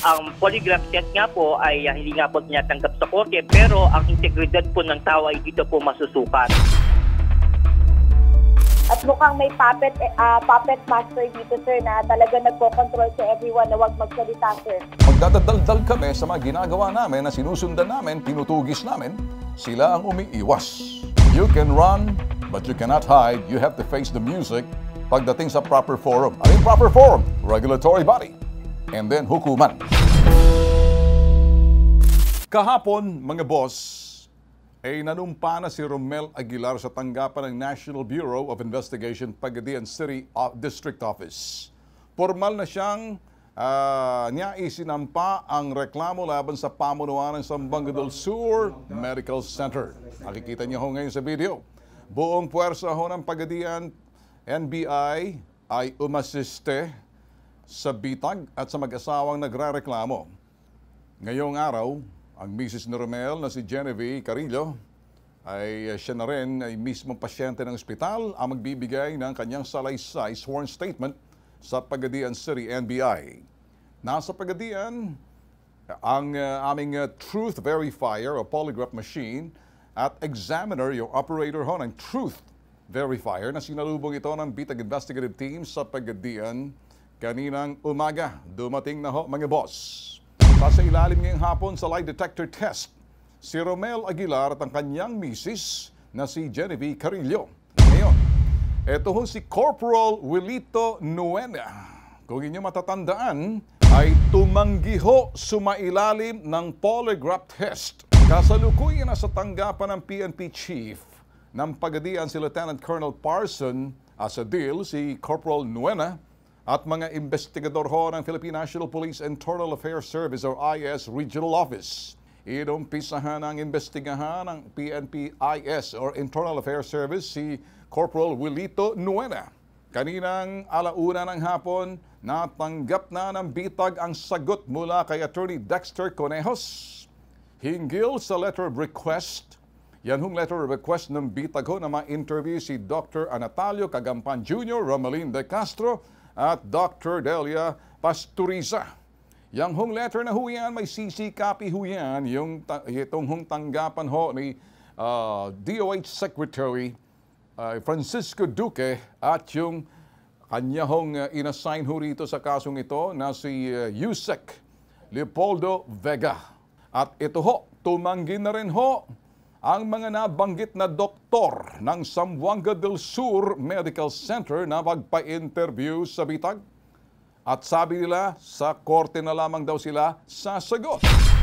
ang polygraph test nga po ay hindi nga po tinatanggap sa korte, pero ang integridad po ng tao ay dito po masusukat. At mukhang may puppet master dito, sir, na talaga nagko-control sa everyone na huwag magsalita, sir. Magdadaldal kami sa mga ginagawa namin na sinusundan namin, tinutugis namin, sila ang umiiwas. You can run, but you cannot hide. You have to face the music pagdating sa proper forum. Ano yung proper forum? Regulatory body. And then hukuman. Kahapon, mga boss, ay nanumpa na si Romel Aguilar sa tanggapan ng National Bureau of Investigation Pagadian City District Office. Formal na siyang niya isinampa ang reklamo laban sa pamunuan ng Zamboanga del Sur Medical Center. Nakikita niyo ho ngayon sa video. Buong puwersa ho ng Pagadian NBI ay umasiste sa bitag at sa mag-asawang nagrereklamo. Ngayong araw, ang misis ni Romel na si Genevieve Carillo ay siya na rin ay mismong pasyente ng ospital ang magbibigay ng kanyang salaysay sworn statement sa Pagadian City NBI. Nasa Pagadian ang aming truth verifier o polygraph machine at examiner, yung operator ho ng truth verifier na sinalubong ito ng bitag investigative team sa Pagadian kaninang umaga. Dumating na ho mga boss. Sa ilalim ngayong hapon sa lie detector test, si Romel Aguilar at ang kanyang misis na si Genevieve Carillo. Ngayon, ito ho si Corporal Wilito Nuena. Kung inyo matatandaan, ay tumanggi ho sumailalim ng polygraph test. Kasalukuyan na sa tanggapan ng PNP Chief ng Pagadian si Lieutenant Colonel Parson Asadil, si Corporal Nuena, at mga investigador ho ng Philippine National Police Internal Affairs Service or IS Regional Office. Inumpisahan ang investigahan ng PNP IS or Internal Affairs Service si Corporal Wilito Nuena. Kaninang alauna ng hapon, natanggap na ng bitag ang sagot mula kay Attorney Dexter Conejos. Hinggil sa letter of request, yan hong letter of request ng bitag ho na ma-interview si Dr. Anatalio Cagampan Jr., Romelin De Castro, at Dr. Delia Pasturiza. Yang hong letter na huyan, may CC copy huyan, itong hong tanggapan ho ni DOH Secretary Francisco Duque at yung kanya hong inassign ho rito sa kasong ito na si Yusek Leopoldo Vega. At ito ho, tumanggi na rin ho ang mga nabanggit na doktor ng Zamboanga del Sur Medical Center na magpa-interview sa bitag. At sabi nila, sa korte na lamang daw sila sasagot.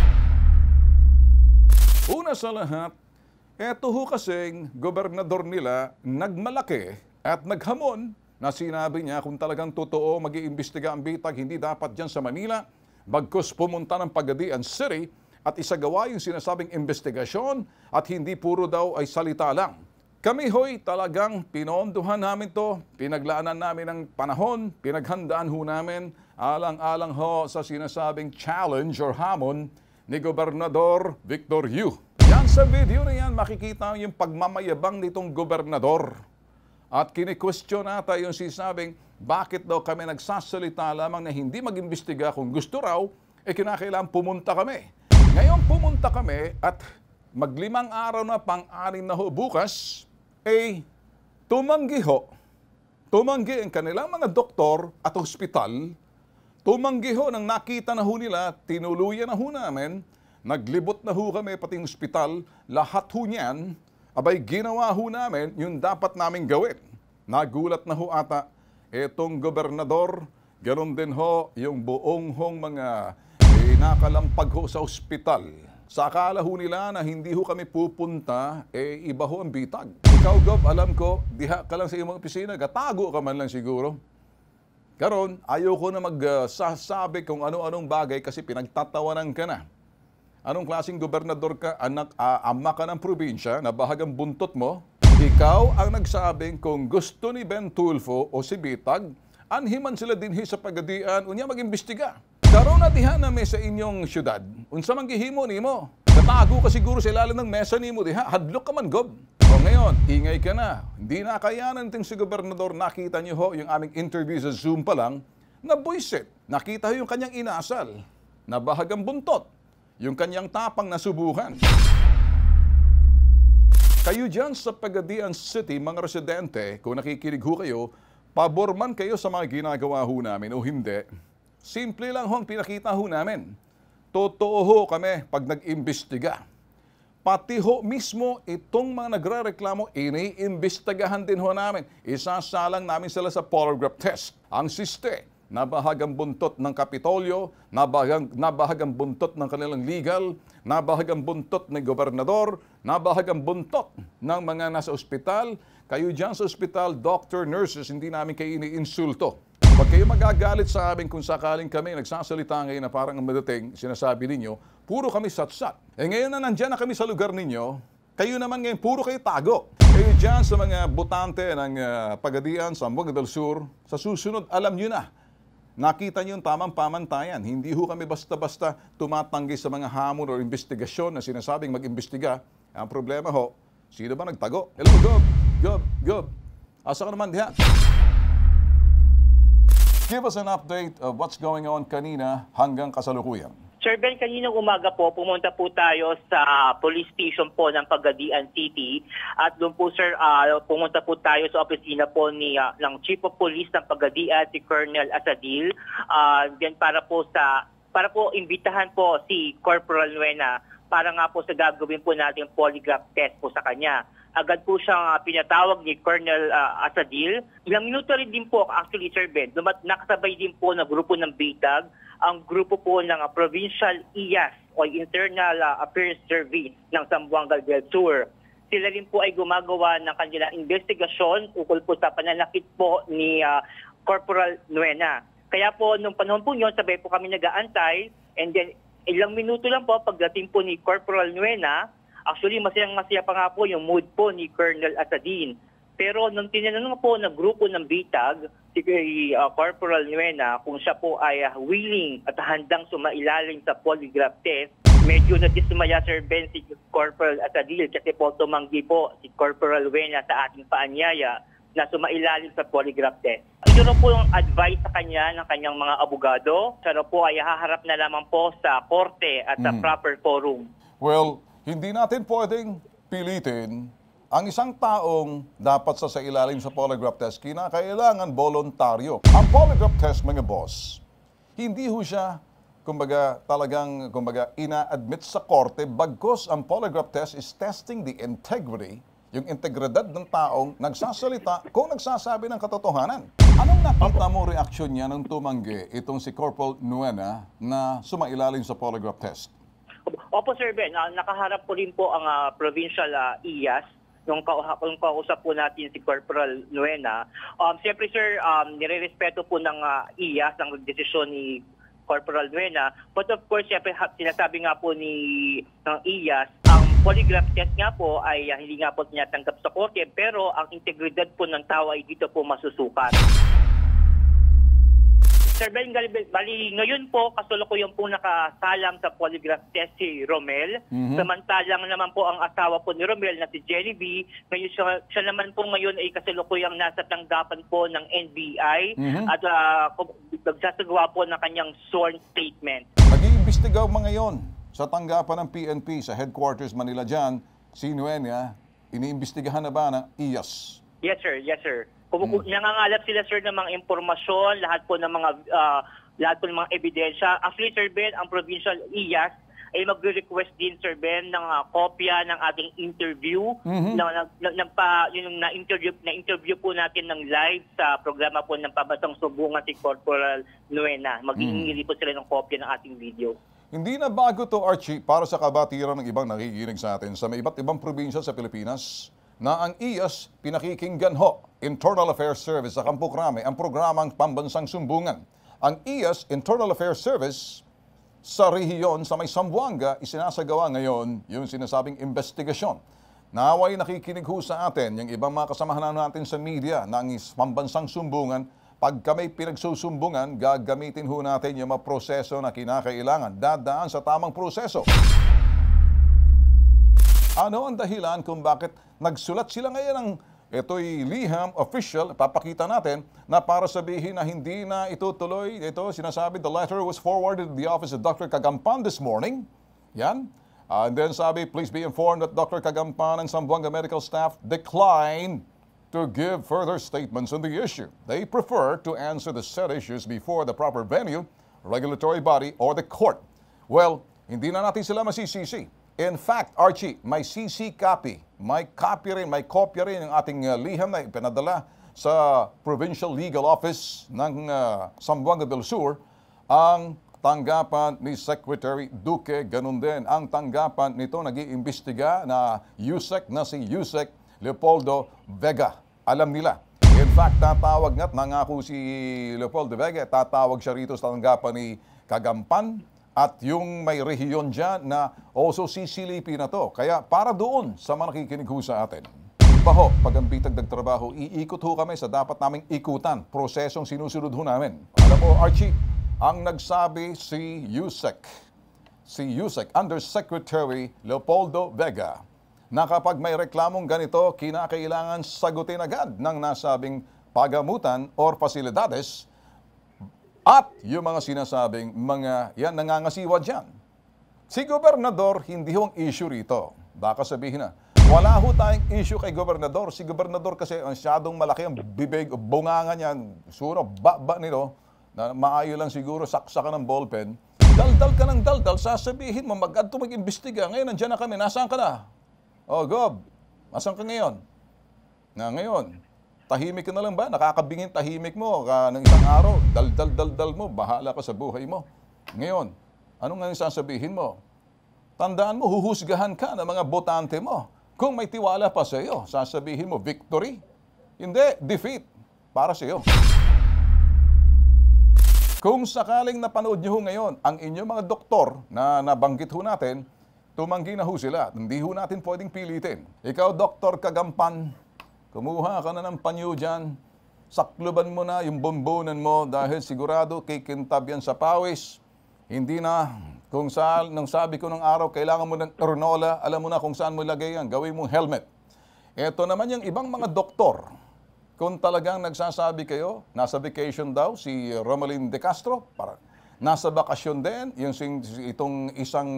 Una sa lahat, eto ho kasing gobernador nila nagmalaki at naghamon na sinabi niya kung talagang totoo mag-iimbestiga ang bitag, hindi dapat dyan sa Manila, bagkus pumunta ng Pagadian City at isagawa yung sinasabing investigasyon at hindi puro daw ay salita lang. Kami ho'y talagang pinondohan namin to, pinaglaanan namin ng panahon, pinaghandaan ho namin, alang-alang ho sa sinasabing challenge or hamon ni Gobernador Victor Yu. Yan sa video na yan, makikita yung pagmamayabang nitong gobernador. At kini-question nata yung sinasabing, bakit daw kami nagsasalita lamang na hindi mag-imbestiga kung gusto raw, kinakailangan pumunta kami. Ngayon pumunta kami at maglimang araw na pang-anim na ho bukas, tumanggi ho. Tumanggi ang kanilang mga doktor at ospital. Tumanggi ho nang nakita na ho nila, tinuluyan na ho namin, naglibot na ho kami pati yung ospital, lahat ho niyan, abay ginawa ho namin yung dapat naming gawin. Nagulat na ho ata itong gobernador, ganoon din ho yung buong hong mga nakalampag ho sa ospital. Sa akala ho nila na hindi ho kami pupunta, iba ho ang bitag. Ikaw, Gob, alam ko, diha ka lang sa iyong opisina, gatago ka man lang siguro. Karon, ayoko na magsasabi kung ano-anong bagay kasi pinagtatawanan ka na. Anong klaseng gobernador ka, anak, ama ka ng probinsya, na bahagang buntot mo? Ikaw ang nagsabing kung gusto ni Ben Tulfo o si Bitag, anhiman sila dinhi sa Pagadian, unya mag-imbestiga. Karon na diha na sa inyong syudad, unsa man gihimo nimo? Katago ka siguro sa ilalim ng mesa nimo diha, hadlok ka man, Gob. O ngayon, ingay ka na. Hindi na kayanan ting si gobernador, nakita niyo ho yung aming interview sa Zoom pa lang, na buisit. Nakita ho yung kanyang inasal. na bahagang buntot yung kanyang tapang nasubukan. Kayo dyan sa Pagadian City, mga residente, kung nakikinig ho kayo, pabor man kayo sa mga ginagawa ho namin o hindi, simple lang ho ang pinakita ho namin. Totoo ho kami pag nag-imbestiga. Pati ho mismo itong mga nagre-reklamo, iniimbestigahan din ho namin. Isasalang namin sila sa polygraph test. Ang siste, nabahagang buntot ng Kapitolyo, nabahagang buntot ng kanilang legal, nabahagang buntot ng gobernador, nabahagang buntot ng mga nasa ospital. Kayo dyan sa ospital, doctor, nurses, hindi namin kayo iniinsulto. Huwag kayo magagalit sa amin kung sakaling kami nagsasalita ngayon na parang ang madating sinasabi ninyo, puro kami satsat. Ngayon na nandyan na kami sa lugar ninyo, kayo naman ngayon, puro kayo tago. Kayo dyan sa mga botante ng Pagadian, Zamboanga del Sur, sa susunod, alam nyo na. Nakita niyo yung tamang pamantayan. Hindi ho kami basta-basta tumatanggi sa mga hamon o investigasyon na sinasabing mag-imbestiga. Ang problema ho, sino ba nagtago? Hello, Gob. Asa ka naman diha? Give us an update of what's going on kanina hanggang kasalukuyan. Sir Ben, kaninang umaga po, pumunta po tayo sa police station po ng Pagadian City. At doon po, sir, pumunta po tayo sa opisina po ng Chief of Police ng Pagadian, si Colonel Asadil. Then para po imbitahan po si Corporal Nuena para nga po sa gagawin po natin polygraph test po sa kanya. Agad po siyang pinatawag ni Colonel Asadil. Ilang minuto rin din po, actually, Sir Ben, nakasabay din po na grupo ng BITAG, ang grupo po ng Provincial IAS o Internal Affairs Service ng Zamboanga del Sur. Sila rin po ay gumagawa ng kanilang investigasyon ukol po sa pananakit po ni Corporal Nuena. Kaya po, nung panahon po yun, sabay po kami nag-aantay, and then ilang minuto lang po pagdating po ni Corporal Nuena, actually masayang-masaya pa nga po yung mood po ni Colonel Asadin. Pero nung tinanong po ng grupo ng BITAG, si Corporal Nuena, kung siya po ay willing at handang sumailalim sa polygraph test, medyo nadismaya, Sir Ben, si Corporal Asadil kasi po tumanggi po si Corporal Nuena sa ating paanyaya na sumailalim sa polygraph test. Ito na po yung advice sa kanya ng kanyang mga abogado. Siya po ay haharap na lamang po sa korte at sa proper forum. Well, hindi natin pwedeng pilitin ang isang taong dapat sa ilalim sa polygraph test, kinakailangan voluntaryo. Ang polygraph test, mga boss, hindi ho siya, talagang ina-admit sa korte, bagkus ang polygraph test is testing the integrity, yung integridad ng taong nagsasalita kung nagsasabi ng katotohanan. Anong nakita mo reaksyon niya nung tumanggi itong si Corporal Nuena na sumailalim sa polygraph test? Opo, Sir Ben, nakaharap po rin po ang Provincial IAS nung kausap po natin si Corporal Nuena. Siyempre, sir, nire-respeto po ng IAS ang desisyon ni Corporal Nuena. But of course, siyempre, sinasabi nga po ng IAS, ang polygraph test nga po ay hindi nga po tinatanggap sa korte, pero ang integridad po ng tao ay dito po masusukat. Sir Ben, bali ngayon po, kasalukuyan po nakasalang sa polygraph test si Romel. Samantalang naman po ang asawa po ni Romel na si Jenny B. Ngayon siya naman po ngayon ay kasalukuyang nasa tanggapan po ng NBI at nagsasagawa po ng kanyang sworn statement. Nag-iimbestigaw mga ngayon sa tanggapan ng PNP sa headquarters Manila dyan, si Nuena, iniimbestigahan na ba ng IAS? Yes, sir. Yes, sir. Nangangalap sila, sir, ng mga impormasyon, lahat po ng mga ebidensya. Actually, Sir Ben, ang Provincial IAS ay magre-request din, Sir Ben, ng kopya ng ating interview. Na-interview po natin ng live sa programa po ng Pambansang Sumbungan si Corporal Nuena. Maghihingi po sila ng kopya ng ating video. Hindi na bago to, Archie, para sa kabatiran ng ibang nakikinig sa atin sa may iba't ibang probinsya sa Pilipinas, na ang IAS pinakikinggan ho, Internal Affairs Service sa Campo Crame, ang programang Pambansang Sumbungan. Ang IAS, Internal Affairs Service, sa rehiyon sa may Zamboanga, isinasagawa ngayon yung sinasabing investigasyon. Naway nakikinig ho sa atin, yung ibang mga kasamahan natin sa media ng Pambansang Sumbungan, pag kami pinagsusumbungan, gagamitin ho natin yung mga proseso na kinakailangan, dadaan sa tamang proseso. Ano ang dahilan kung bakit nagsulat sila ngayon ng ito'y liham official, papakita natin na para sabihin na hindi na itutuloy. Ito, sinasabi, the letter was forwarded to the office of Dr. Kagampan this morning. Yan. And then sabi, please be informed that Dr. Kagampan and Zamboanga medical staff declined to give further statements on the issue. They prefer to answer the said issues before the proper venue, regulatory body, or the court. Well, hindi na natin sila masisisi. In fact, Archie, may CC copy, may kopya rin ng ating liham na ipinadala sa Provincial Legal Office ng Zamboanga del Sur, ang tanggapan ni Secretary Duque. Ganun din ang tanggapan nito, nag-iimbestiga na USEC na si USEC Leopoldo Vega. Alam nila. In fact, tatawag nga't nangako si Leopoldo Vega, tatawag siya rito sa tanggapan ni Kagampan. At yung may rehiyon dyan na also sisilipin na to. Kaya para doon sa mga nakikinig ho sa atin. Iba ho, pag ang bitag nagtrabaho, iikot ho kami sa dapat naming ikutan. Prosesong sinusunod ho namin. Alam mo, Archie, ang nagsabi si USEC, Undersecretary Leopoldo Vega, na kapag may reklamong ganito, kinakailangan sagutin agad ng nasabing pagamutan or pasilidades. At yung mga sinasabing mga yan nangangasiwa dyan. Si Gobernador, hindi hong issue rito. Baka sabihin na, wala ho tayong issue kay Gobernador. Si Gobernador kasi masyadong malaki ang bibig, bunganga niyan. Suro, baba nito, na maayo lang siguro, saksakan ng ballpen. Daldal ka ng daldal, sasabihin mo, mag-adto mag-imbestiga. Ngayon, nandiyan na kami, nasaan ka na? Oh, Gob, nasaan ka ngayon? Ngayon. Tahimik ka na lang ba? Nakakabingin tahimik mo ng isang araw. Dal mo. Bahala ka sa buhay mo. Ngayon, ano nga yung sasabihin mo? Tandaan mo, huhusgahan ka ng mga botante mo. Kung may tiwala pa sa iyo, sasabihin mo, victory. Hindi, defeat. Para sa iyo. Kung sakaling napanood niyo ngayon, ang inyong mga doktor na nabanggit ho natin, tumanggi na ho sila. Hindi ho natin pwedeng pilitin. Ikaw, Dr. Kagampan, kumuha ka na ng panyo dyan, sakluban mo na yung bombonan mo dahil sigurado kikintab yan sa pawis. Hindi na, kung saan, nang sabi ko ng araw, kailangan mo ng Ernola, alam mo na kung saan mo ilagay yan, gawin mong helmet. Ito naman yung ibang mga doktor. Kung talagang nagsasabi kayo, nasa vacation daw, si Romalyn De Castro, nasa bakasyon din, yung itong isang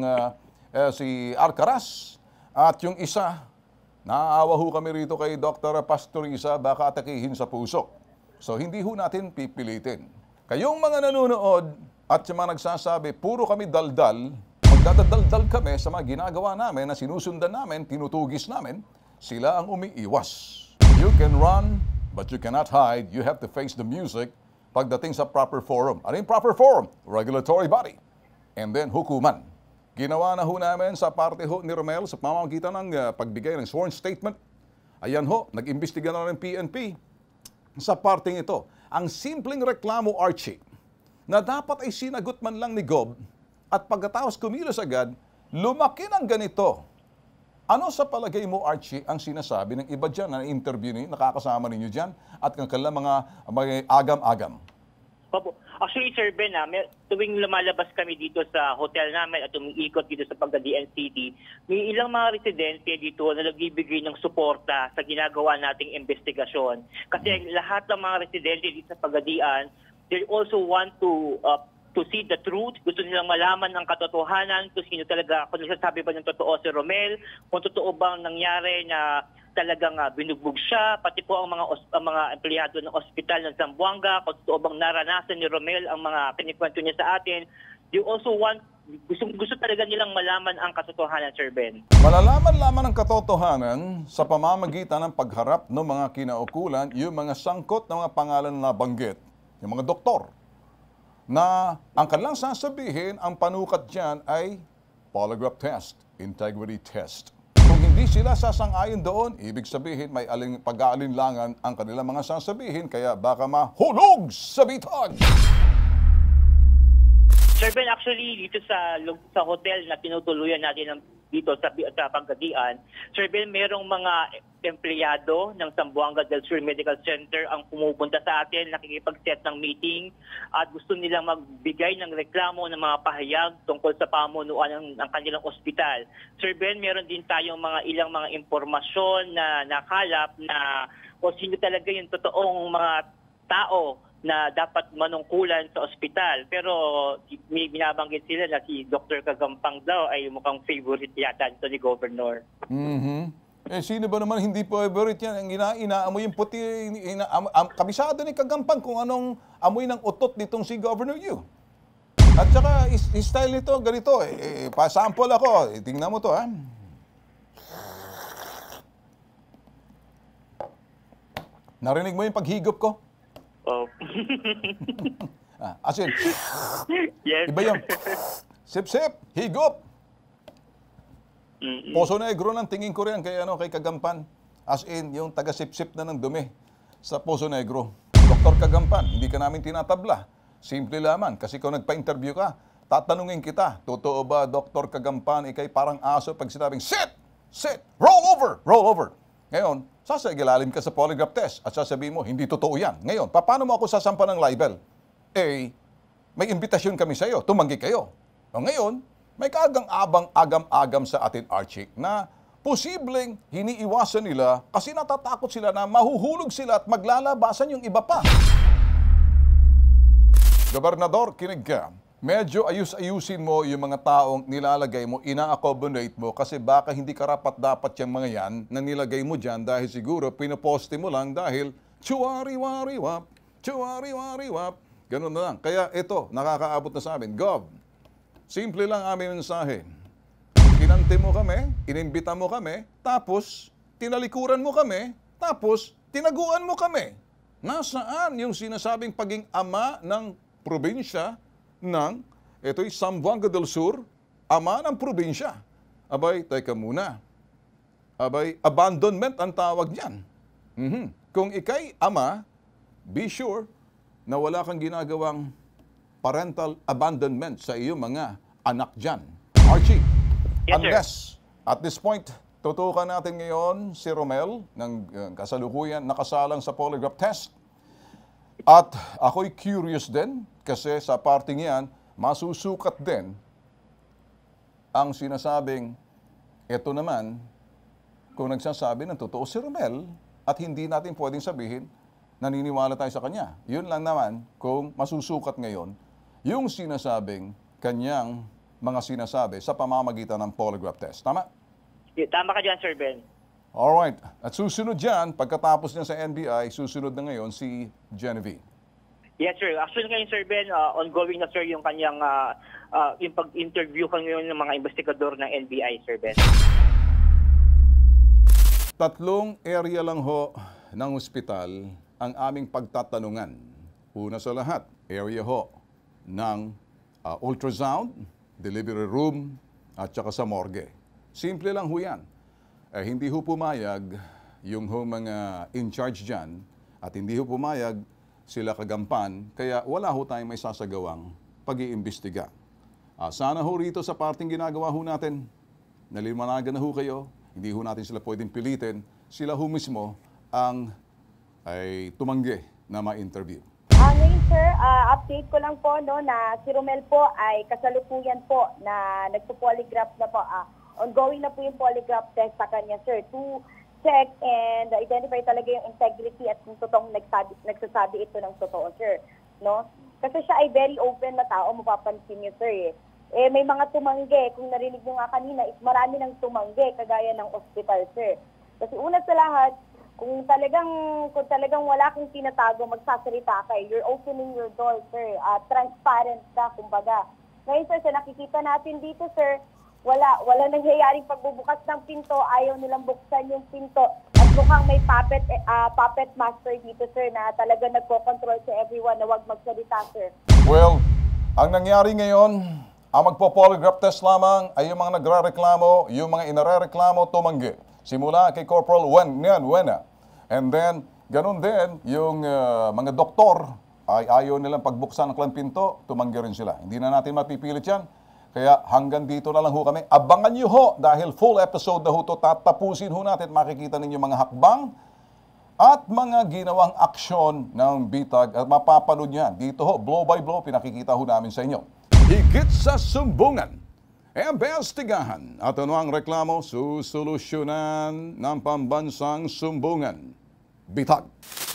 si Alcaraz, at yung isa, naaawa ho kami rito kay Dr. Pastoriza, baka atakihin sa puso. So, hindi ho natin pipilitin. Kayong mga nanonood at yung mga nagsasabi, puro kami daldal, magdadaldal kami sa mga ginagawa namin na sinusundan namin, tinutugis namin, sila ang umiiwas. You can run, but you cannot hide. You have to face the music pagdating sa proper forum. Ano yung proper forum? Regulatory body. And then, hukuman. Ginawa na ho namin sa parte ho ni Romel sa pamamagitan ng pagbigay ng sworn statement. Ayan ho, nag-imbestiga na ng PNP sa parteng ito. Ang simpleng reklamo, Archie, na dapat ay sinagot man lang ni Gob at pagkatapos kumilos agad, lumaki ng ganito. Ano sa palagay mo, Archie, ang sinasabi ng iba dyan na interview ninyo, nakakasama ninyo dyan at ang kanilang mga agam-agam? Opo. Actually, Sir Ben, tuwing lumalabas kami dito sa hotel namin at umiikot dito sa Pagadian City, may ilang mga residente dito na nagbibigay ng suporta sa ginagawa nating investigasyon. Kasi lahat ng mga residente dito sa Pagadian, they also want to see the truth. Gusto nilang malaman ang katotohanan, kung sino talaga, kung nagsasabi ba ng totoo si Romel, kung totoo bang nangyari na talagang binugbog siya, pati po ang mga empleyado ng ospital ng Zamboanga, kung totoo bang naranasan ni Romel ang mga kinikwento niya sa atin. They also want, gusto talaga nilang malaman ang katotohanan, Sir Ben. Malalaman lamang ang katotohanan sa pamamagitan ng pagharap ng mga kinaukulan, yung mga sangkot ng mga pangalan na banggit, yung mga doktor, na ang kanilang sasabihin, ang panukat dyan ay polygraph test, integrity test. Kung hindi sila sasang-ayon doon, ibig sabihin may pag-aalinlangan ang kanilang mga sasabihin, kaya baka mahulog sa bitag. Sir Ben, actually, dito sa hotel na tinutuluyan natin ng dito sa Pagadian. Sir Ben, merong mga empleyado ng Zamboanga del Sur Medical Center ang pumupunta sa atin, nakikipag-set ng meeting at gusto nilang magbigay ng reklamo ng mga pahayag tungkol sa pamunuan ng kanilang ospital. Sir Ben, meron din tayong ilang mga impormasyon na nakalap na kung sino talaga yung totoong mga tao na dapat manungkulan sa ospital. Pero may binabanggit sila na si Dr. Kagampang daw ay mukhang favorite yata dito ni Governor. Sino ba naman hindi favorite yan? Ang inaamoy yung puti, kabisado ni Kagampang kung anong amoy ng utot nitong si Governor Yu. At saka, style nito, ganito. Pa-sample ako. Tingnan mo to, ha? Narinig mo yung paghigop ko? Oh. As in, Yes. iba yung sip-sip, higop. Poso Negro ng tingin ko rin kay Kagampan. As in, yung taga-sip-sip na ng dumi sa Poso Negro. Dr. Kagampan, hindi ka namin tinatabla. Simple lamang, kasi kung nagpa-interview ka, tatanungin kita, totoo ba, Dr. Kagampan, ikay parang aso pag sinabing, sit, roll over. Ngayon, sasagilalim ka sa polygraph test at sasabihin mo, hindi totoo yan. Ngayon, paano mo ako sasampa ng libel? May imbitasyon kami sa iyo, tumanggi kayo. O ngayon, may agam-agam sa atin, Archie, na posibleng hiniiwasan nila kasi natatakot sila na mahuhulog sila at maglalabasan yung iba pa. Gobernador, kinig ka. Medyo ayus-ayusin mo yung mga taong nilalagay mo, ina-accommodate mo kasi baka hindi karapat-dapat yung mga yan na nilagay mo dyan dahil siguro pinoposte mo lang dahil chuwari-wari-wap, ganun na lang. Kaya ito, nakakaabot na sa amin. Gov, simple lang aming mensahe. Kinante mo kami, inimbita mo kami, tapos tinalikuran mo kami, tapos tinaguan mo kami. Nasaan yung sinasabing paging ama ng probinsya ng, ito'y Zamboanga del Sur, ama ng probinsya? Abay, teka muna. Abay, abandonment ang tawag niyan. Kung ikay ama, be sure na wala kang ginagawang parental abandonment sa iyong mga anak dyan. Archie, Yes, unless at this point, tutukan natin ngayon si Romel ng kasalukuyan nakasalang sa polygraph test. At ako'y curious din kasi sa parting yan, masusukat din ang sinasabing, ito naman, kung nagsasabi ng totoo si Romel at hindi natin pwedeng sabihin, naniniwala tayo sa kanya. Yun lang naman kung masusukat ngayon yung sinasabing kanyang mga sinasabi sa pamamagitan ng polygraph test. Tama? Tama ka dyan, Sir Ben. Alright. At susunod dyan, pagkatapos niya sa NBI, susunod na ngayon si Genevieve. Yes, sir. Actually ngayon, Sir Ben, ongoing na, sir, yung kanyang yung pag-interview ngayon ng mga investigador ng NBI, Sir Ben. Tatlong area lang ho ng ospital ang aming pagtatanungan. Una sa lahat, area ho ng ultrasound, delivery room, at saka sa morgue. Simple lang ho yan. Hindi ho pumayag yung ho mga in charge dyan at hindi ho pumayag sila Kagampan, kaya wala ho tayong may sasagawang pag-iimbestiga. Sana ho rito sa parting ginagawa ho natin, naliwanagan na ho kayo, hindi ho natin sila pwedeng pilitin, sila ho mismo ang ay tumanggi na ma-interview. Ngayon, sir, update ko lang po na si Romel po ay kasalukuyan po na nagpo-polygraph na po. Ongoing na po yung polygraph test sa kanya, sir, to check and identify talaga yung integrity at kung totoong nagsasabi ito ng totoo, sir. No? Kasi siya ay very open na tao, mapapansin niyo, sir. May mga tumanggi. Kung narinig niyo nga kanina, marami nang tumanggi, kagaya ng ospital, sir. Kasi una sa lahat, kung talagang wala kang tinatago, magsasalita ka, you're opening your door, sir. Transparent ka, kumbaga. Ngayon, sir, sa nakikita natin dito, sir, wala nangyayaring pagbubukas ng pinto, ayaw nilang buksan yung pinto. At mukhang may puppet master dito, sir, na talaga nagko-control sa everyone na wag magsalita, sir. Well, ang nangyari ngayon, ang magpo-polygraph test lamang ay yung mga nagre-reklamo, yung mga inarereklamo, tumanggi. Simula kay Corporal Wena. And then, ganun din, yung mga doktor ay ayaw nilang pagbuksan ng pinto, tumanggi rin sila. Hindi na natin mapipilit yan. Kaya hanggang dito na lang ho kami. Abangan nyo ho dahil full episode na ho to. Tatapusin ho natin. Makikita ninyo mga hakbang at mga ginawang aksyon ng bitag. At mapapanood nyo yan. Dito ho, blow by blow, pinakikita ho namin sa inyo. Higit sa sumbungan, imbestigahan at ano ang reklamo, susolusyonan ng pambansang sumbungan. Bitag.